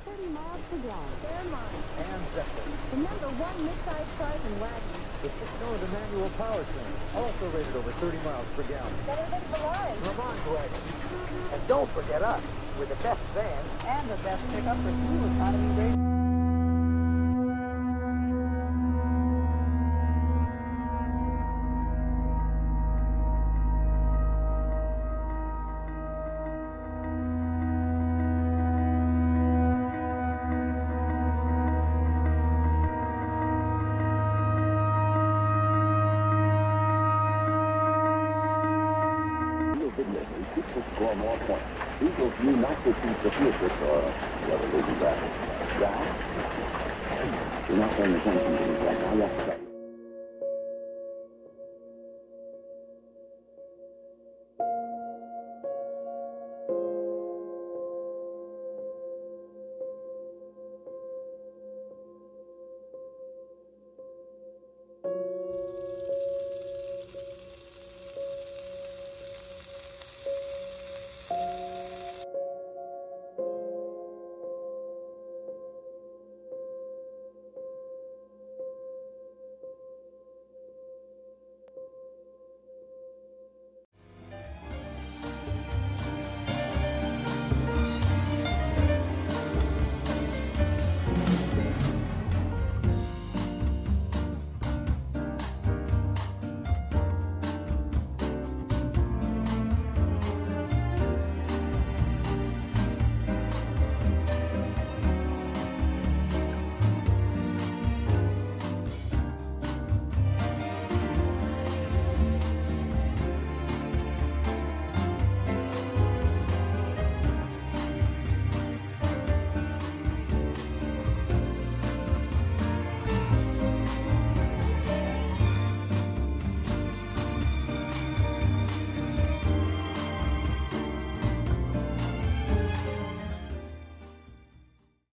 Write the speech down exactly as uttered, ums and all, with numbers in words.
thirty miles per gallon. Fairmont. And Zephyr. The number one mid-size cars and wagons. The six-cylinder manual powertrain, also rated over thirty miles per gallon. Better than Velar. Vermont wagon. And don't forget us, with the best van and the best pickup for fuel economy rating. Score more points. Eagles knew not to keep the future or whether they do that. Yeah? You're not paying attention to me right now. You have to tell me.